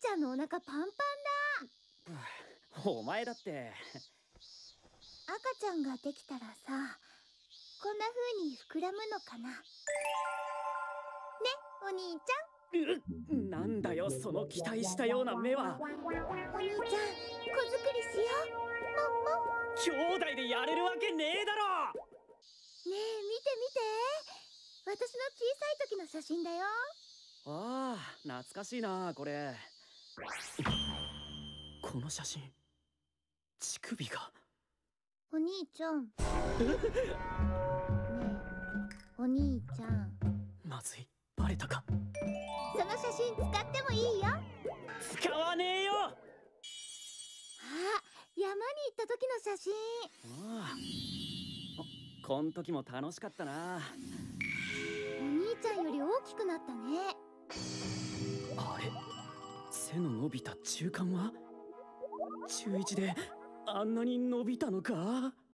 ちゃんのお腹パンパンだ。 お前だって赤ちゃんができたらさ、こんな風に膨らむのかな。ね、お兄ちなんだよその期待したような目は。 ゃん。お兄ちゃん、子作りしよう。もんもん。 兄弟でやれるわけねえだろ。 ねえ、見て見て。私の小さい時の写真だよ。 ああ、懐かしいなこれ。この写真、乳首が。 お兄ちゃん。ねえ、お兄ちゃん。 まずい、バレたか。 その写真使ってもいいよ。 使わねえよ。 あ、山に行った時の写真。 ああ、こん時も楽しかったな。 お兄ちゃんより大きくなったね。 あれ、背の伸びた中間は中1であんなに伸びたのか。